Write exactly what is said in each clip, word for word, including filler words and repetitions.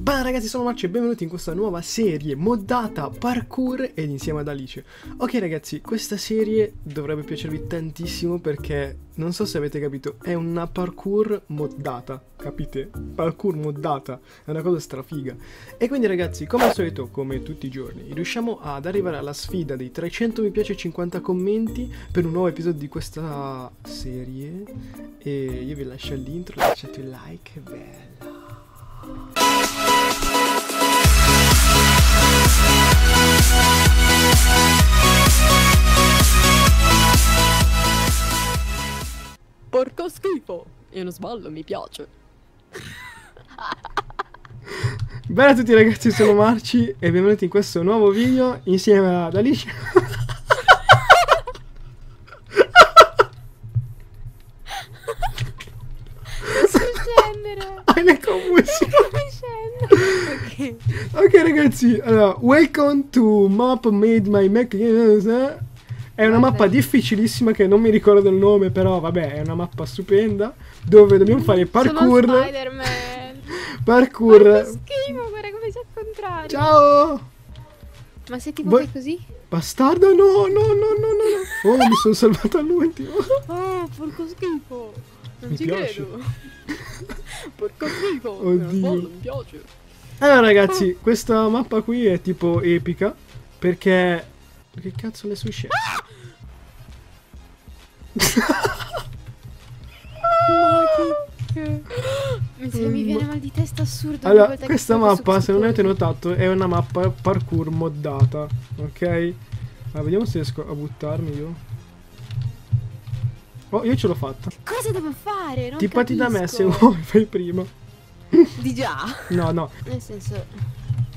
Beh ragazzi, sono Marcio e benvenuti in questa nuova serie moddata parkour ed insieme ad Alice. Ok ragazzi, questa serie dovrebbe piacervi tantissimo perché, non so se avete capito, è una parkour moddata, capite? Parkour moddata, è una cosa strafiga. E quindi ragazzi, come al solito, come tutti i giorni, riusciamo ad arrivare alla sfida dei trecento mi piace e cinquanta commenti per un nuovo episodio di questa serie. E io vi lascio all'intro, lasciate un like, è bella. Porco schifo, io non sballo, mi piace. Bella a tutti ragazzi, sono Marci e benvenuti in questo nuovo video insieme ad Alice. Non so scendere. Hai le convulsioni. Ok. Ok ragazzi, allora, welcome to map made my Mac. È una mappa difficilissima che non mi ricordo il nome, però vabbè, è una mappa stupenda dove dobbiamo fare parkour. Sono Spider-Man. Parkour. Porco schifo, guarda come sei al contrario. Ciao. Ma sei tipo Voi... fai così? Bastardo, no, no, no, no, no. Oh, mi sono salvato all'ultimo. Oh, porco schifo. Non Mi ci piace. credo. Porco schifo. Oddio. Non sballo, mi piace. Allora ragazzi, questa mappa qui è tipo epica perché... Che cazzo le sue scene? Ma che... Mi, se mi viene mal di testa assurdo. ogni Allora, volta che questa fai questo mappa, se non avete schifo. notato, è una mappa parkour moddata, ok? Allora, vediamo se riesco a buttarmi io. Oh, io ce l'ho fatta. Cosa devo fare? Non Tippati da me se capisco. vuoi, fai prima. Di già. No, no. Nel senso...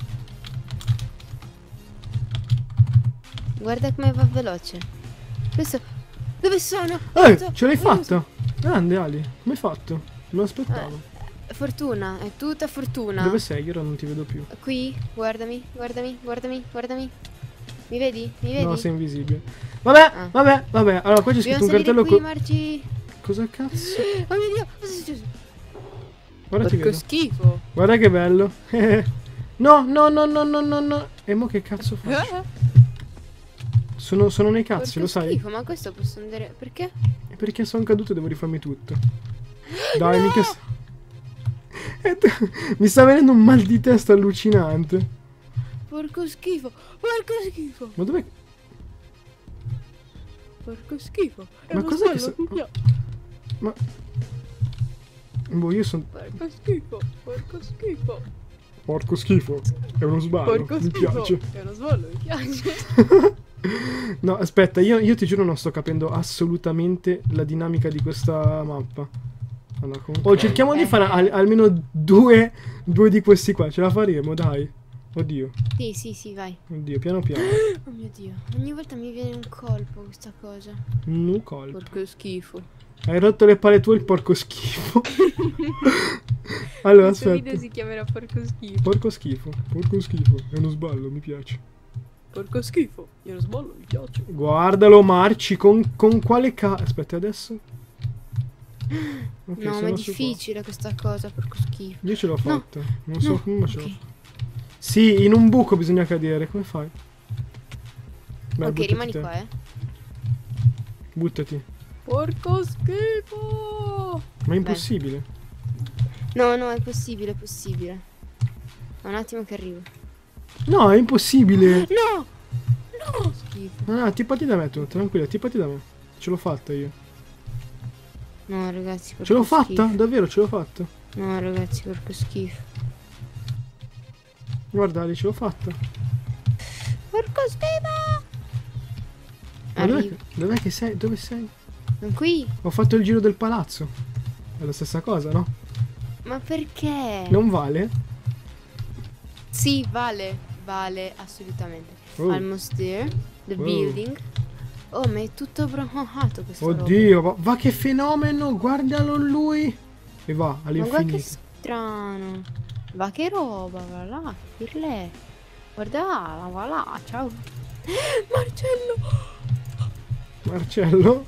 Guarda come va veloce. Questo... Dove sono? Eh, Aiuto, ce l'hai aiuto. fatta? Grande Ali, come hai fatto? Non lo aspettavo. Eh, fortuna, è tutta fortuna. Dove sei? Io ora non ti vedo più. Qui, guardami, guardami, guardami, guardami. Mi vedi? Mi vedi? No, sei invisibile. Vabbè, Ah. vabbè, vabbè. Allora, qua c'è scritto Dobbiamo un cartello salire qui, con... Marci. Cosa cazzo? Oh mio Dio, cosa è successo? Guarda ti Porco vedo. schifo. Guarda che bello. No, no, no, no, no, no, no. E mo che cazzo faccio? Eh? Sono, sono nei cazzi, Porco lo sai? schifo, ma questo posso andare... Perché? E perché sono caduto e devo rifarmi tutto. Dai, no! mica... E tu- Mi sta venendo un mal di testa allucinante. Porco schifo, porco schifo. Ma dov'è? Porco schifo. È Ma uno cos'è che sballo, sta- mi piace. Ma... Boh, io sono... Porco schifo, porco schifo. Porco schifo. È uno sballo. Porco Mi schifo. piace. È uno sballo, mi piace. No, aspetta, io, io ti giuro non sto capendo assolutamente la dinamica di questa mappa. Allora, comunque... Oh, cerchiamo di Eh. fare al- almeno due, due di questi qua. Ce la faremo, dai. Oddio, Sì, sì, sì, vai. oddio, piano piano. Oh mio Dio, ogni volta mi viene un colpo questa cosa. Nu colpo. Porco schifo. Hai rotto le palle tu il porco schifo. Allora, Questo aspetta. video si chiamerà porco schifo. Porco schifo, porco schifo. È uno sballo, mi piace. Porco schifo. Io non sballo, mi piace. Guardalo, Marci, con, con quale ca... Aspetta, adesso... Ok, No, ma sono è su qua. difficile questa cosa, porco schifo. Io ce l'ho No, fatta. Non so no, come ma ce l'ho ok. fatta. Sì, in un buco bisogna cadere. Come fai? Beh, Ok, buttati rimani te. qua, eh. Buttati. Porco schifo. Ma è impossibile. No, no, è possibile, è possibile. Un attimo che arrivo. No, è impossibile. No! No! Schifo. Ah, tippati da me tu, tranquilla, tippati da me. Ce l'ho fatta io. No, ragazzi, porco Ce l'ho fatta? schifo. Davvero, ce l'ho fatta. No, ragazzi, porco schifo. Guarda, Ali, ce l'ho fatta. Porco schifo! Ma dov'è Arrivo. che, dov'è che sei? Dove sei? Non qui? Ho fatto il giro del palazzo. È la stessa cosa, no? Ma perché? Non vale? Sì, vale. Vale, assolutamente. Oh. Almost there. The Oh. building. Oh, ma è tutto bromohato questo. Oddio, va, va che fenomeno, guardalo lui. E va Ma guarda che all'infinito. strano. Va che roba, va là, pirlè. Guarda, va là, ciao. Marcello. Marcello?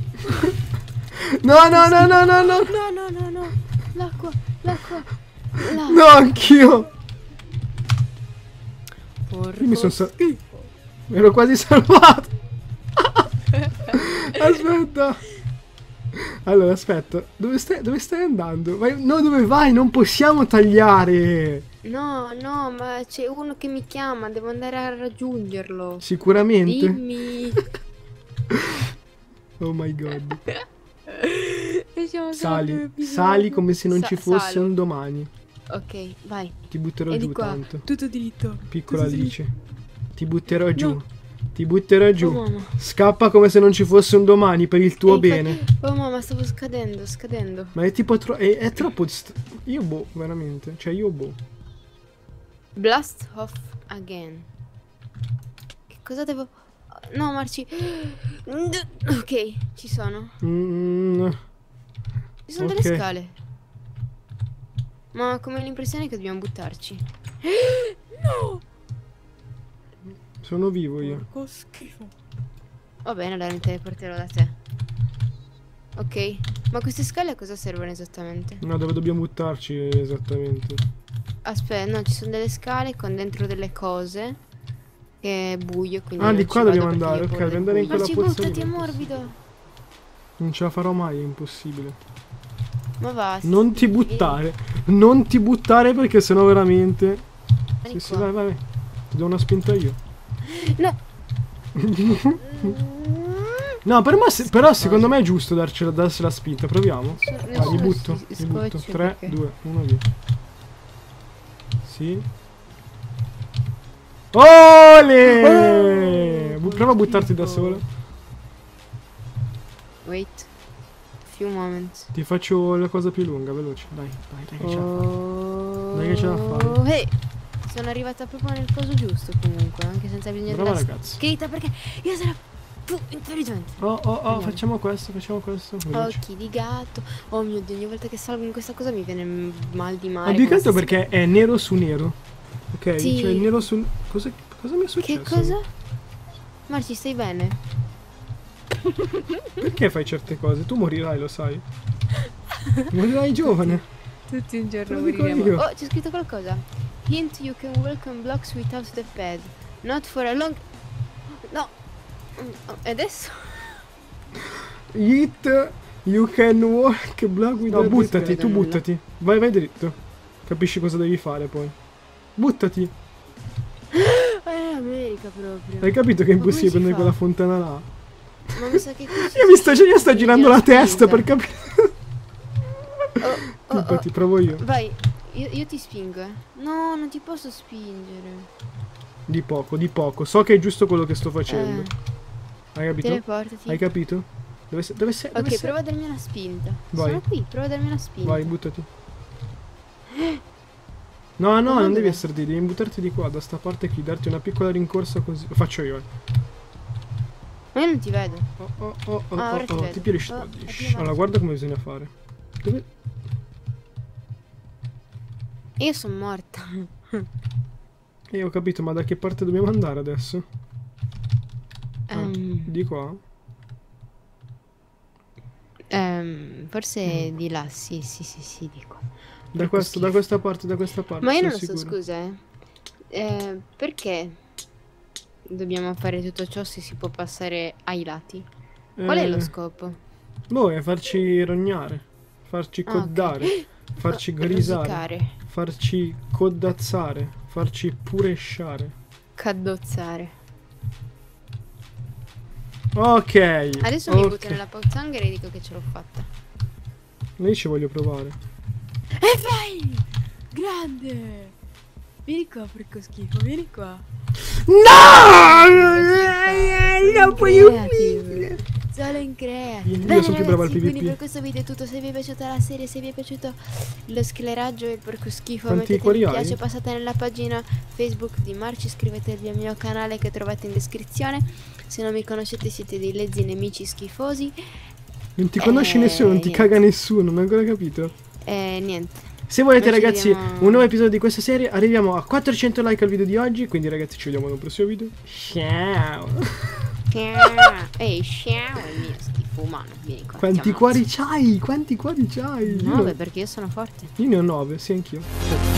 No, no, no, no, no, no. No, no, no, no. L'acqua, l'acqua. Là. No, anch'io. Porco Io mi sono sal- schifo. Mi ero quasi salvato. Aspetta. Allora, aspetta. Dove stai, dove stai andando? Vai, no, dove vai? Non possiamo tagliare. No, no, ma c'è uno che mi chiama, devo andare a raggiungerlo. Sicuramente. Dimmi. Oh my god. Siamo solo Sali, due episodi. sali come se non Sa- ci fosse salo. un domani. Ok, vai. Ti butterò E di giù qua, tanto. tutto dritto. Piccola tutto Alice. Ti butterò giù. No. Ti butterò giù. Oh mamma. Scappa come se non ci fosse un domani per il tuo E infatti- bene. Oh mamma, stavo scadendo, scadendo. Ma è tipo tro- è, è troppo st- io boh, veramente. Cioè io boh. Blast off again. Che cosa devo... No, Marci. Ok, ci sono. Mm, Ci sono Ok. delle scale. Ma come l'impressione che dobbiamo buttarci. No! sono vivo io. Porco schifo. Va bene, allora mi teleporterò da te. Ok, ma queste scale a cosa servono esattamente? No, dove dobbiamo buttarci esattamente? Aspetta, no, ci sono delle scale con dentro delle cose. Che è buio, quindi Ah, non di ci qua vado dobbiamo perché andare, io ho ok, paura devi del andare in buio. quella Ma ci pozza lì. buttati, è morbido. Non ce la farò mai, è impossibile. Ma va. Non ti buttare. Non ti buttare perché sennò veramente. Vieni Sì, sì, qua. vai, vai, vai. Ti do una spinta io. No. No, per me, se- però secondo me è giusto darcela, darsi la spinta. Proviamo. Vai, mi butto. Mi butto. tre, due, uno, via. Sì. Ole! Bu- Prova a buttarti da solo. Wait. Few moments. Ti faccio la cosa più lunga, veloce. Dai, dai, dai che ce la fai. Oh. Dai che ce la fai. Hey. Sono arrivata proprio nel coso giusto comunque, anche senza bisogno Brava della ragazza. scritta perché io sarò più intelligente. Oh, oh, oh, Andiamo. facciamo questo, facciamo questo. Veloce. Occhi di gatto. Oh mio Dio, ogni volta che salgo in questa cosa mi viene m- mal di mare. Ma più che come altro se- perché è nero su nero. Ok? Sì. Cioè nero su. Cosa, cosa mi è successo? Che cosa? Marci, stai bene? Perché fai certe cose? Tu morirai, lo sai. Morirai giovane. Tutti un Te giorno lo dico moriremo. io. Oh, c'è scritto qualcosa. Hint, you can welcome blocks without the pad. Not for a long... No. Mm, oh, E adesso? Hit, you can walk block with No, Non buttati, credo tu nulla. buttati. Vai, vai dritto. Capisci cosa devi fare poi. Buttati. Ma è America proprio. Hai capito che è Ma come impossibile si prendere fa? quella fontana là? Ma mi sa che qui si- Io mi sto, io sto si girando la spinta. testa per capire. Oh, oh, Tu, oh. ti provo io. Vai, io, io ti spingo, eh. No, non ti posso spingere. Di poco, di poco. So che è giusto quello che sto facendo. Eh, Hai capito? teleportati. Hai capito? Dove sei? Dove sei? Dove Ok, sei? prova a darmi una spinta. Vai. Sono qui, prova a darmi una spinta. Vai, buttati. No, no, Ma non dove? devi essere lì, devi buttarti di qua, da sta parte qui, darti una piccola rincorsa così. Lo faccio io. eh. Ma io non ti vedo. Oh, oh, oh, oh, Ah, ora oh, ti oh, vedo. ti piace? Oh, è più Shh, avanti. allora, guarda come bisogna fare. Dove? Io sono morta. Eh, ho capito, ma da che parte dobbiamo andare adesso? Ah, Ehm, di qua? ehm, forse Mm. di là, sì, sì, sì, sì, dico. Da, Troppo questo, da schifo. questa parte, da questa parte. Ma io sono non lo so, sicuro. scusa, eh. Eh, perché dobbiamo fare tutto ciò se si può passare ai lati? Qual è Eh, lo scopo? Boh, è farci rognare, farci Ah, ok. coddare, farci Oh, grisare, rosicare, farci codazzare, farci puresciare. caddozzare. Ok. Adesso mi ok. butto nella pozzanghera e dico che ce l'ho fatta. Io ci voglio provare. E vai! Grande! Vieni qua, porco schifo, vieni qua. No! Non puoi uscire. Solo in creative. Io Bene, sono più bravo al ragazzi, quindi PvP. per questo video è tutto. Se vi è piaciuta la serie, se vi è piaciuto lo scleraggio e il porco schifo, Quanti mettete cuori mi hai? piace, passate nella pagina Facebook di Marci, iscrivetevi al mio canale che trovate in descrizione. Se non mi conoscete siete dei lezzi nemici schifosi. Non ti conosci Eh, nessuno, non ti niente. caga nessuno, non hai ancora capito? E niente. Se volete Noi ci ragazzi vediamo- un nuovo episodio di questa serie, arriviamo a quattrocento like al video di oggi, quindi ragazzi ci vediamo nel prossimo video. Ciao! Ehi, ciao, il mio schifo umano. Vieni qua. Quanti ti ammazzo. cuori c'hai? Quanti cuori c'hai? Io, Nove, ne- perché io sono forte. io ne ho nove, sì anch'io.